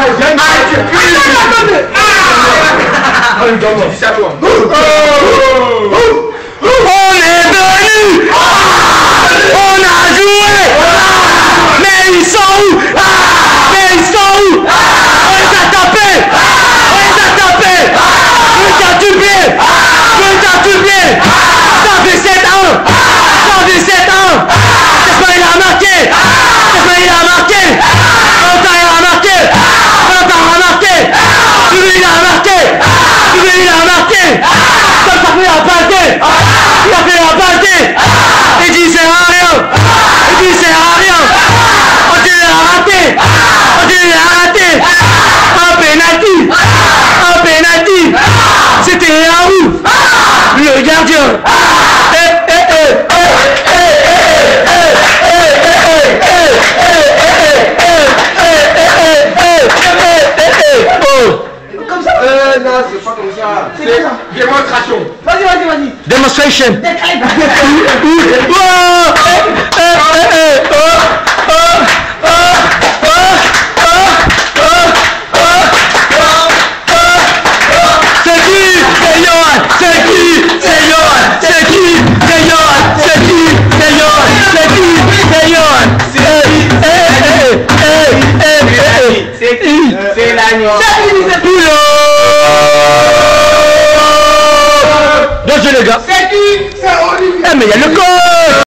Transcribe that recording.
On est venu. On a joué. Mais ils sont où? Mais ils sont où? On les a tapés. On les a tapés. On les a tués. On les a tués. Ça fait 7 ans. Ça fait 7 ans. Qu'est-ce qu'il a marqué? Qu'est-ce qu'il a marqué? Valentin il a marqué. Valentin a marqué. Lui il a marqué. Lui il a marqué. Comme ça fait la balle. Il a fait la balle. Il dit c'est à rien. Il dit c'est à rien. On dirait à rater. On dirait à rater. Un penalty. Un penalty. C'était à où? Le gardien. Comme ça? Non, c'est pas comme ça. C'est Démonstration. Vas-y. Demonstration. C'est qui? C'est Johan. C'est qui? C'est Johan. C'est qui? C'est Johan. C'est qui? C'est Johan. C'est qui? C'est Johan. C'est qui? C'est l'agneau. Bien joué les gars. C'est qui? C'est Olivier. Mais il y a le corps.